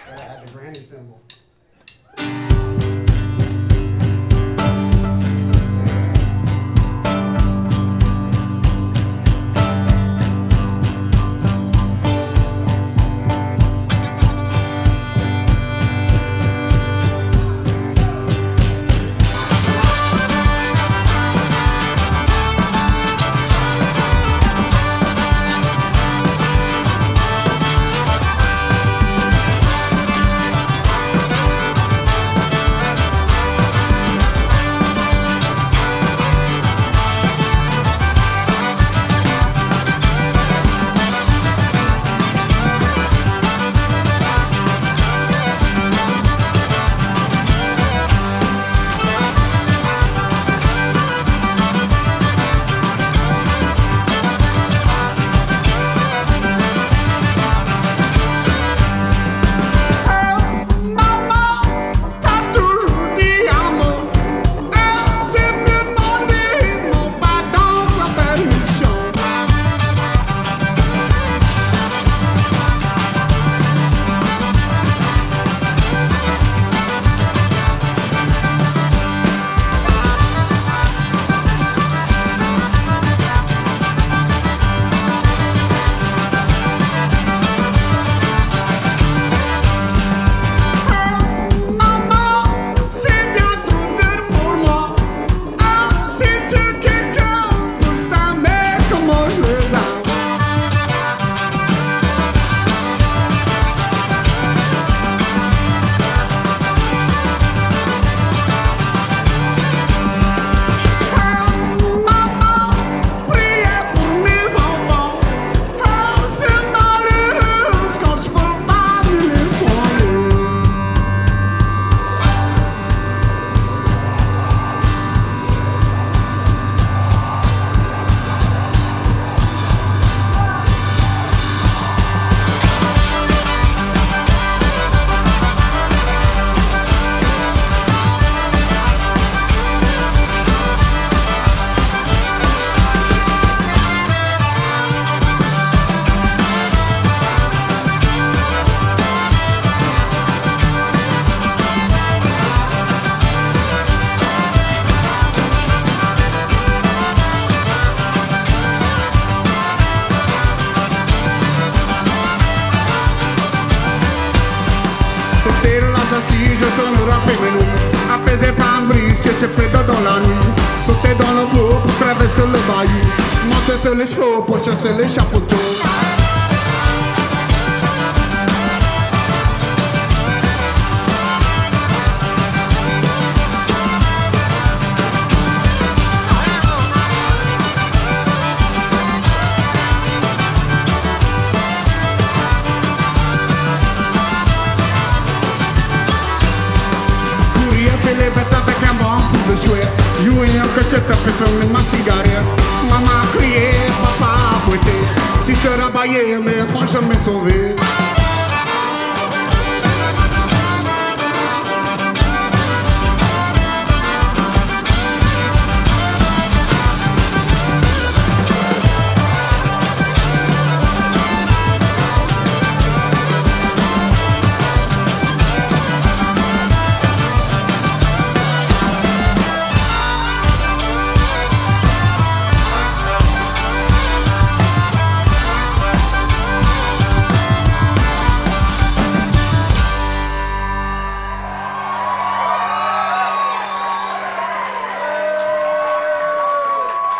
Gotta add the granny symbol. Assis, je tourne rapper mes nuits, apaisé par un brise, je pédale dans la nuit, sauter dans le bois pour traverser le bayou, monter sur les chevaux pour chasser les chapeauteaux. Les bêtes avec un bon coup de chouette, jouer un cachette fait fumer ma cigarette. Maman a crié, papa a fouetté, si tu rabaillé, mais moi je m'ai sauvé.